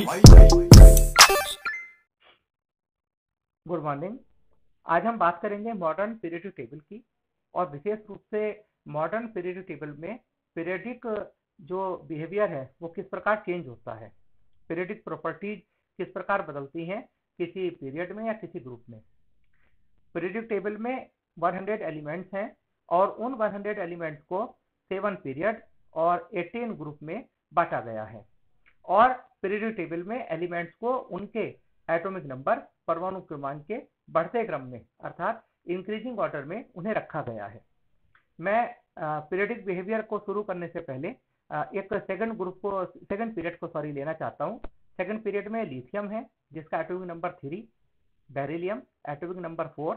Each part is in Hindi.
Good morning. आज हम बात करेंगे मॉडर्न पीरियोडिक टेबल की, और विशेष रूप से मॉडर्न पीरियोडिक टेबल में पीरियोडिक जो बिहेवियर है वो किस प्रकार चेंज होता है, पीरियोडिक प्रॉपर्टीज किस प्रकार बदलती हैं किसी पीरियड में या किसी ग्रुप में। पीरियोडिक टेबल में 100 एलिमेंट्स हैं और उन 100 एलिमेंट्स को 7 पीरियड और 18 ग्रुप में बांटा गया है, और पीरियोडिक टेबल में एलिमेंट्स को उनके एटॉमिक नंबर परमाणु क्रमांक के बढ़ते क्रम में अर्थात इंक्रीजिंग ऑर्डर में उन्हें रखा गया है। मैं पीरियोडिक बिहेवियर को शुरू करने से पहले एक सेकंड पीरियड को लेना चाहता हूँ। सेकंड पीरियड में लिथियम है जिसका atomic number 3, beryllium atomic number 4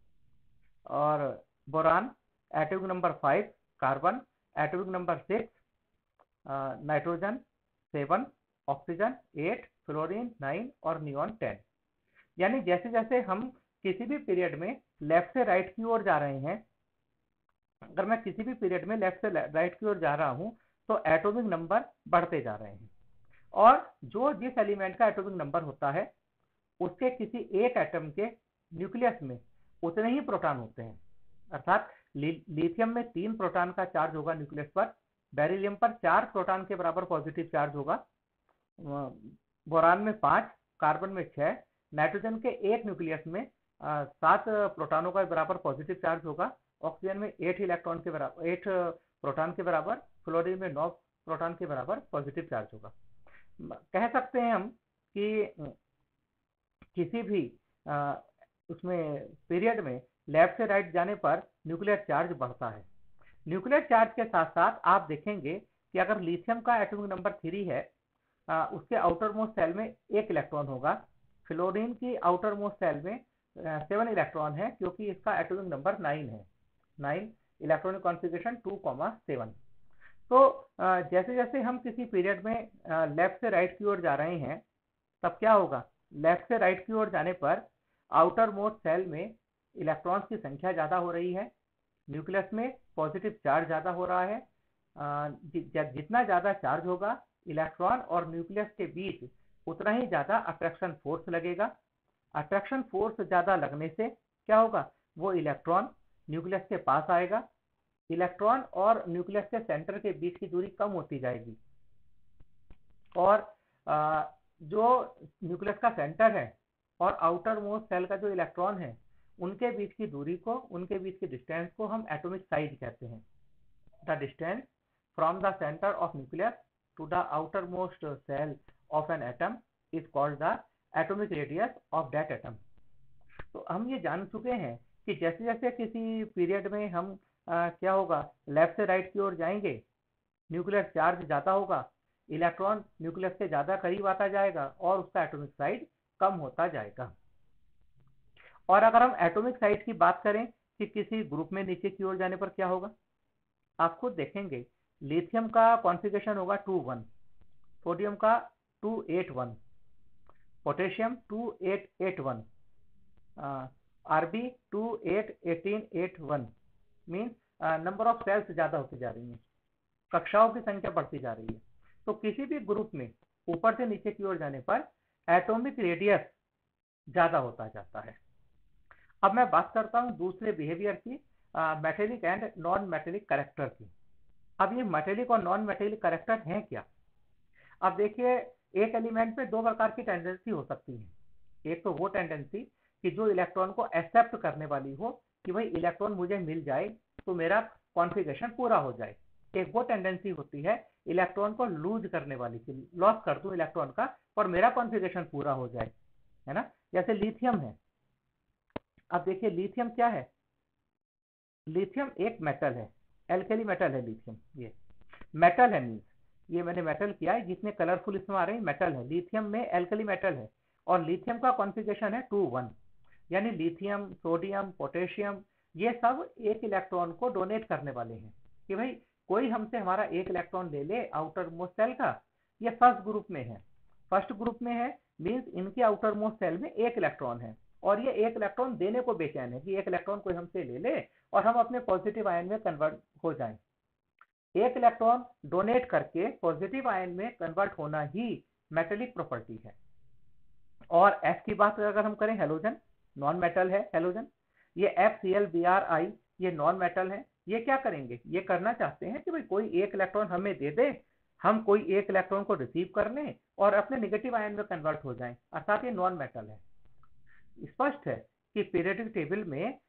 और boron atomic number 5, carbon atomic number 6, nitrogen 7, oxygen 8, fluorine 9 और नियॉन 10। यानी जैसे जैसे हम किसी भी पीरियड में लेफ्ट से राइट की ओर जा रहे हैं, अगर मैं किसी भी पीरियड में लेफ्ट से राइट की ओर जा रहा हूं तो एटॉमिक नंबर बढ़ते जा रहे हैं, और जिस एलिमेंट का एटॉमिक नंबर होता है उसके किसी एक एटम के न्यूक्लियस में उतने ही प्रोटॉन होते हैं। अर्थात लिथियम में 3 प्रोटॉन का चार्ज होगा न्यूक्लियस पर, बेरिलियम पर 4 प्रोटॉन के बराबर पॉजिटिव चार्ज होगा, बोरान में 5, कार्बन में 6, नाइट्रोजन के एक न्यूक्लियस में 7 प्रोटॉनों का बराबर पॉजिटिव चार्ज होगा, ऑक्सीजन में 8 प्रोटॉन के बराबर, फ्लोरीन में 9 प्रोटॉन के बराबर पॉजिटिव चार्ज होगा। कह सकते हैं हम कि किसी भी उसमें पीरियड में लेफ्ट से राइट जाने पर न्यूक्लियर चार्ज बढ़ता है। न्यूक्लियर चार्ज के साथ साथ आप देखेंगे कि अगर लिथियम का एटॉमिक नंबर 3 है, उसके आउटर मोस्ट सेल में 1 इलेक्ट्रॉन होगा। फ्लोरीन की आउटर मोस्ट सेल में 7 इलेक्ट्रॉन है क्योंकि इसका एटॉमिक नंबर 9 है, 9 इलेक्ट्रॉनिक कॉन्फ़िगरेशन 2,7। तो जैसे जैसे हम किसी पीरियड में लेफ्ट से राइट की ओर जा रहे हैं तब क्या होगा, लेफ्ट से राइट की ओर जाने पर आउटर मोस्ट सेल में इलेक्ट्रॉन्स की संख्या ज़्यादा हो रही है, न्यूक्लियस में पॉजिटिव चार्ज ज़्यादा हो रहा है। जितना ज़्यादा चार्ज होगा इलेक्ट्रॉन और न्यूक्लियस के बीच उतना ही ज़्यादा अट्रैक्शन फोर्स लगेगा। अट्रैक्शन फोर्स ज़्यादा लगने से क्या होगा, वो इलेक्ट्रॉन न्यूक्लियस के पास आएगा, इलेक्ट्रॉन और न्यूक्लियस के सेंटर के बीच की दूरी कम होती जाएगी, और जो न्यूक्लियस का सेंटर है और आउटर मोस्ट सेल का जो इलेक्ट्रॉन है उनके बीच की दूरी को, उनके बीच की डिस्टेंस को हम एटॉमिक साइज कहते हैं। The distance from the centre of nucleus to the outermost shell of an atom is called the atomic radius of that atom. तो हम ये जान चुके हैं कि जैसे जैसे किसी पीरियड में हम क्या होगा, लेफ्ट से राइट की ओर जाएंगे, न्यूक्लियर चार्ज ज़्यादा होगा, इलेक्ट्रॉन न्यूक्लियस से ज़्यादा करीब आता जाएगा और उसका एटॉमिक साइज कम होता जाएगा। और अगर हम एटॉमिक साइज की बात करें कि किसी ग्रुप में नीचे की ओर जाने पर क्या होगा, आप खुद देखेंगे लिथियम का कॉन्फ़िगरेशन होगा 2,1, सोडियम का 2,8,1, potassium 2,8,8,1, Rb 2,8,18,8,1। Means number of shells ज़्यादा होती जा रही हैं, कक्षाओं की संख्या बढ़ती जा रही है। तो किसी भी ग्रुप में ऊपर से नीचे की ओर जाने पर एटॉमिक रेडियस ज़्यादा होता जाता है। अब मैं बात करता हूँ दूसरे बिहेवियर की, metallic and non metallic character की। अब ये मेटेलिक और नॉन मेटेलिक कैरेक्टर हैं क्या? अब देखिए, एक एलिमेंट में 2 प्रकार की टेंडेंसी हो सकती है। एक तो वो टेंडेंसी कि जो इलेक्ट्रॉन को एक्सेप्ट करने वाली हो कि भाई इलेक्ट्रॉन मुझे मिल जाए तो मेरा कॉन्फ़िगरेशन पूरा हो जाए। एक वो टेंडेंसी होती है इलेक्ट्रॉन को लूज करने वाली, कि लॉस कर दूं इलेक्ट्रॉन का और मेरा कॉन्फ़िगरेशन पूरा हो जाए, है ना। जैसे लिथियम है। अब देखिए लिथियम क्या है, लिथियम एक मेटल है, एल्कली मेटल है लिथियम। ये मेटल है, मीन्स ये मैंने मेटल किया है, जितने कलरफुल इसमें आ रहे हैं मेटल है। लिथियम में एल्कली मेटल है और लिथियम का कॉन्फ़िगरेशन है 2,1। यानी लिथियम, सोडियम, पोटेशियम ये सब एक इलेक्ट्रॉन को डोनेट करने वाले हैं कि भाई कोई हमसे हमारा एक इलेक्ट्रॉन ले ले आउटर मोस्ट सेल का। ये फर्स्ट ग्रुप में है, फर्स्ट ग्रुप में है, मीन्स इनके आउटर मोस्ट सेल में एक इलेक्ट्रॉन है और ये एक इलेक्ट्रॉन देने को बेचैन है कि एक इलेक्ट्रॉन कोई हमसे ले ले और हम अपने पॉजिटिव आयन में कन्वर्ट हो जाएं। एक इलेक्ट्रॉन डोनेट करके पॉजिटिव आयन में कन्वर्ट होना ही मेटेलिक प्रॉपर्टी है। और F की बात अगर हम करें, हेलोजन नॉन मेटल है हेलोजन, ये FCl Bri ये नॉन मेटल है। ये क्या करेंगे, ये करना चाहते हैं कि भाई कोई एक इलेक्ट्रॉन हमें दे दे, हम कोई एक इलेक्ट्रॉन को रिसीव कर लें और अपने नेगेटिव आयन में कन्वर्ट हो जाएं, अर्थात ये नॉन मेटल है। स्पष्ट है कि पीरियोडिक टेबल में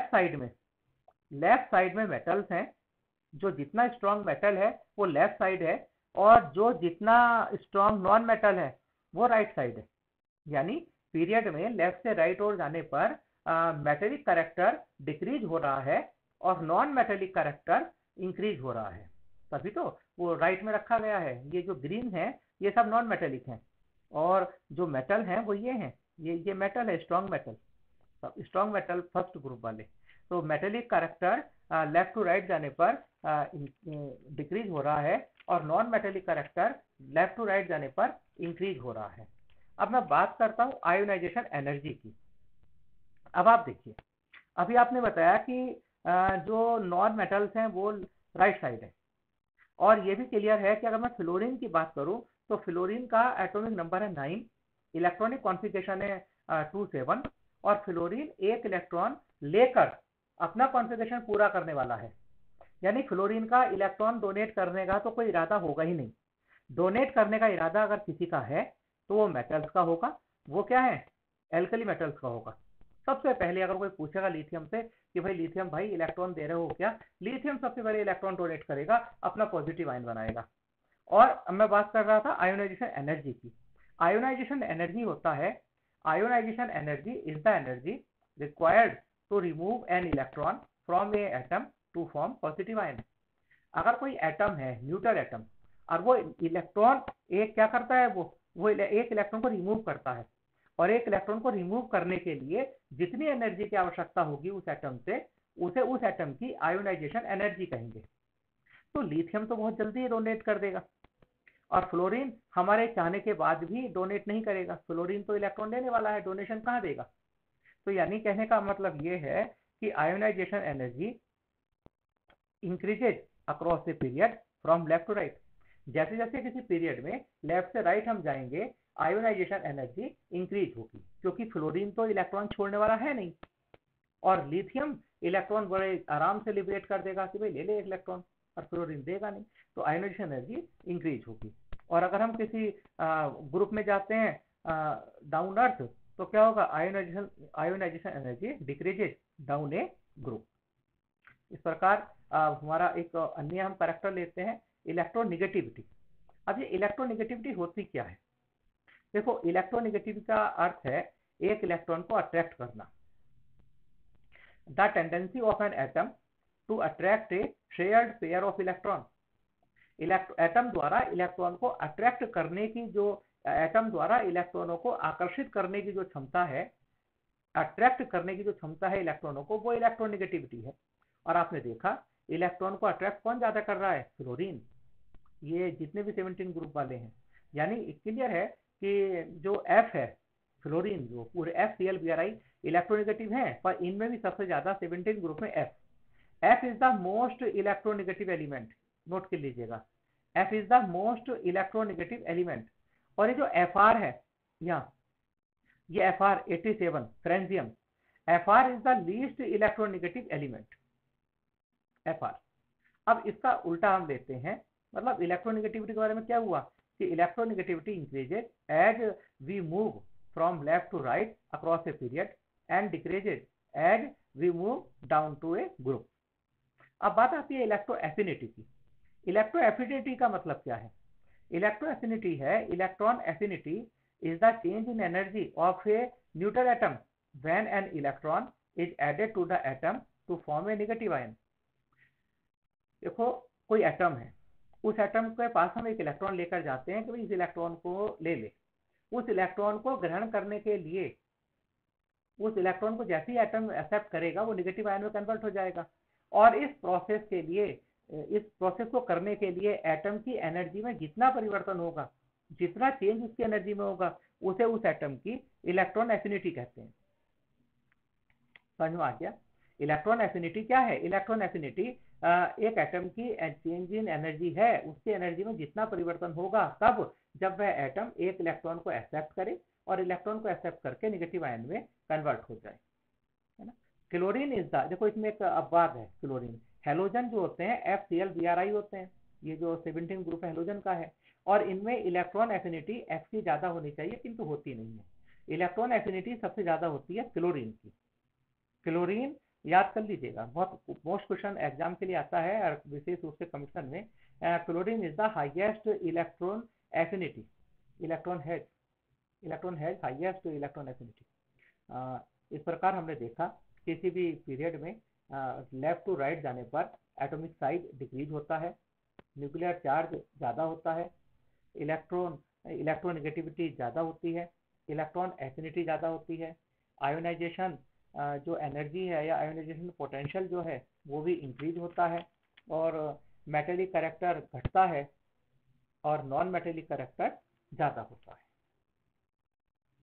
लेफ्ट साइड में मेटल्स हैं, जो जितना स्ट्रॉन्ग मेटल है वो लेफ्ट साइड है, और जो जितना स्ट्रॉन्ग नॉन मेटल है वो राइट साइड है। यानी पीरियड में लेफ्ट से राइट ओर जाने पर मेटेलिक कैरेक्टर डिक्रीज हो रहा है और नॉन मेटेलिक कैरेक्टर इंक्रीज हो रहा है। तभी तो वो राइट में रखा गया है। ये जो ग्रीन है ये सब नॉन मेटेलिक हैं, और जो मेटल हैं वो ये हैं, ये मेटल है, strong metal, strong metal first group वाले। तो metallic character left to right जाने पर डिक्रीज हो रहा है, और non metallic character left to right जाने पर इंक्रीज हो रहा है। अब मैं बात करता हूं आयोनाइजेशन एनर्जी की। अब आप देखिए, अभी आपने बताया कि जो नॉन मेटल्स हैं वो राइट साइड है, और ये भी क्लियर है कि अगर मैं फ्लोरीन की बात करूं तो फ्लोरीन का एटॉमिक नंबर है 9, इलेक्ट्रॉनिक कॉन्फ़िगरेशन है 27, और फ्लोरीन एक इलेक्ट्रॉन लेकर अपना कॉन्फ़िगरेशन पूरा करने वाला है। यानी फ्लोरीन का इलेक्ट्रॉन डोनेट करने का तो कोई इरादा होगा ही नहीं। डोनेट करने का इरादा अगर किसी का है तो वो मेटल्स का होगा। वो क्या है, एल्कली मेटल्स का होगा। सबसे पहले अगर कोई पूछेगा लिथियम से कि भाई लिथियम भाई इलेक्ट्रॉन दे रहे हो क्या, लिथियम सबसे पहले इलेक्ट्रॉन डोनेट करेगा, अपना पॉजिटिव आयन बनाएगा। और अब मैं बात कर रहा था आयोनाइजेशन एनर्जी की। आयोनाइजेशन एनर्जी होता है, ionization energy is the energy required to remove an electron from a atom to form positive ion. अगर कोई एटम है, न्यूट्रल एटम, और वो इलेक्ट्रॉन एक क्या करता है, वो एक इलेक्ट्रॉन को रिमूव करता है, और एक इलेक्ट्रॉन को रिमूव करने के लिए जितनी एनर्जी की आवश्यकता होगी उस एटम से, उसे उस एटम की आयोनाइजेशन एनर्जी कहेंगे। तो लिथियम तो बहुत जल्दी डोनेट कर देगा, और फ्लोरीन हमारे चाहने के बाद भी डोनेट नहीं करेगा। फ्लोरीन तो इलेक्ट्रॉन लेने वाला है, डोनेशन कहाँ देगा। तो यानी कहने का मतलब ये है कि ionization energy increases across the period from left to right. जैसे जैसे किसी पीरियड में लेफ्ट से राइट हम जाएंगे, आयोनाइजेशन एनर्जी इंक्रीज होगी, क्योंकि फ्लोरीन तो इलेक्ट्रॉन छोड़ने वाला है नहीं, और लिथियम इलेक्ट्रॉन बड़े आराम से लिबरेट कर देगा कि भाई ले ले इलेक्ट्रॉन, और फ्लोरीन देगा नहीं। तो आयोनाइजेशन एनर्जी इंक्रीज होगी। और अगर हम किसी ग्रुप में जाते हैं डाउन अर्थ, तो क्या होगा, ionization energy decreases down a group. इस प्रकार हमारा एक अन्य हम कैरेक्टर लेते हैं, इलेक्ट्रोनिगेटिविटी। अब ये इलेक्ट्रोनिगेटिविटी होती क्या है, देखो इलेक्ट्रोनिगेटिविटी का अर्थ है एक इलेक्ट्रॉन को अट्रैक्ट करना। The tendency of an atom to attract a shared pair of electron. Atom द्वारा इलेक्ट्रॉन को अट्रैक्ट करने की जो, एटम द्वारा इलेक्ट्रॉनों को आकर्षित करने की जो क्षमता है, अट्रैक्ट करने की जो क्षमता है इलेक्ट्रॉनों को, वो इलेक्ट्रोनिगेटिविटी है। और आपने देखा इलेक्ट्रॉन को अट्रैक्ट कौन ज्यादा कर रहा है, फ्लोरीन। ये जितने भी 17 ग्रुप वाले हैं, यानी क्लियर है कि जो एफ है, फ्लोरीन, जो पूरे FCl Bri इलेक्ट्रोनिगेटिव है, पर इनमें भी सबसे ज्यादा 17 ग्रुप में F is the most electronegative element. Note कर लीजिएगा, F is the most electronegative element. और ये जो Fr है, यहाँ ये Fr 87 francium, Fr is the least electronegative element, Fr। अब इसका उल्टा हम लेते हैं, मतलब इलेक्ट्रोनिगेटिविटी के बारे में क्या हुआ कि electronegativity increases as we move from left to right across a period, and decreases as we move down to a group. अब बात आती है इलेक्ट्रो एफिनिटी की। इलेक्ट्रो एफिनिटी का मतलब क्या है, इलेक्ट्रो एफिनिटी है, electron affinity is the change in energy of a neutral atom when an electron is added to the atom to form a negative ion. देखो कोई एटम है, उस एटम के पास हम एक इलेक्ट्रॉन लेकर जाते हैं कि भाई इस इलेक्ट्रॉन को ले ले। उस इलेक्ट्रॉन को ग्रहण करने के लिए, उस इलेक्ट्रॉन को जैसे ही एटम एक्सेप्ट करेगा वो नेगेटिव आयन में कन्वर्ट हो जाएगा। और इस प्रोसेस के लिए, इस प्रोसेस को करने के लिए एटम की एनर्जी में जितना परिवर्तन होगा, जितना चेंज उसकी एनर्जी में होगा, उसे उस एटम की इलेक्ट्रॉन एफिनिटी कहते हैं। समझ में आ गया। इलेक्ट्रॉन एफिनिटी क्या है, इलेक्ट्रॉन एफिनिटी एक एटम की चेंज इन एनर्जी है, उसकी एनर्जी में जितना परिवर्तन होगा तब जब वह एटम एक इलेक्ट्रॉन को एक्सेप्ट करे और इलेक्ट्रॉन को एक्सेप्ट करके नेगेटिव आयन में कन्वर्ट हो जाए, है ना। क्लोरीन इज द, देखो इसमें एक अपवाद है। क्लोरीन हेलोजन जो होते हैं FCl Bri होते हैं, ये जो 17 ग्रुप हेलोजन का है, और इनमें इलेक्ट्रॉन एफिनिटी F की ज्यादा होनी चाहिए किंतु होती नहीं है। इलेक्ट्रॉन एफिनिटी सबसे ज्यादा होती है क्लोरीन की। क्लोरीन याद कर लीजिएगा, बहुत मोस्ट क्वेश्चन एग्जाम के लिए आता है और विशेष रूप से कमीशन में। Chlorine is the highest electron affinity, electron has highest electron affinity. इस प्रकार हमने देखा किसी भी पीरियड में लेफ्ट टू राइट जाने पर एटॉमिक साइज डिक्रीज होता है, न्यूक्लियर चार्ज ज़्यादा होता है, इलेक्ट्रॉन इलेक्ट्रोनेगेटिविटी ज़्यादा होती है, इलेक्ट्रॉन एफिनिटी ज़्यादा होती है, आयोनाइजेशन जो एनर्जी है या आयोनाइजेशन पोटेंशियल जो है वो भी इंक्रीज होता है, और मेटेलिक करेक्टर घटता है और नॉन मेटेलिक करेक्टर ज़्यादा होता है।